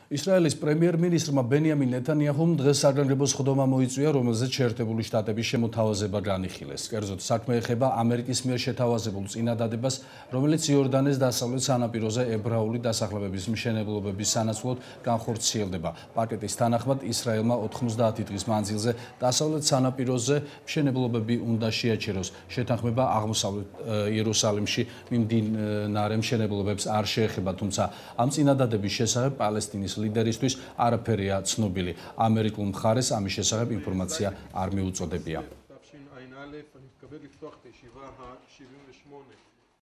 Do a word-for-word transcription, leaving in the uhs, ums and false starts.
ისრაელის პრემიერ-მინისტრმა ბენიამინ ნეთანიაჰუმ დღეს საგანგებო სხდომა მოიწვია, რომელზეც შეერთებული შტატების შემოთავაზება განიხილეს. კერძოდ, საქმე ეხება ამერიკის მიერ შეთავაზებულ წინადადებას, რომელიც იორდანეს დასავლეთ სანაპიროზე ებრაული დასახლებების მშენებლობების სანაცვლოდ განხორციელდება. პაკეტის თანახმად, ისრაელმა ოთხმოცდაათი დღის მანძილზე დასავლეთ სანაპიროზე მშენებლობები უნდა შეაჩეროს. შეთანხმება აღმოსავლეთ იერუსალიმში მიმდინარე მშენებლობებს არ შეეხება, თუმცა ამ წინადადების შესახებ პალესტინის ლიდერისთვის არაფერია ცნობილი. ამერიკულ მხარეს ამის შესახებ ინფორმაცია არ მიუწოდებია.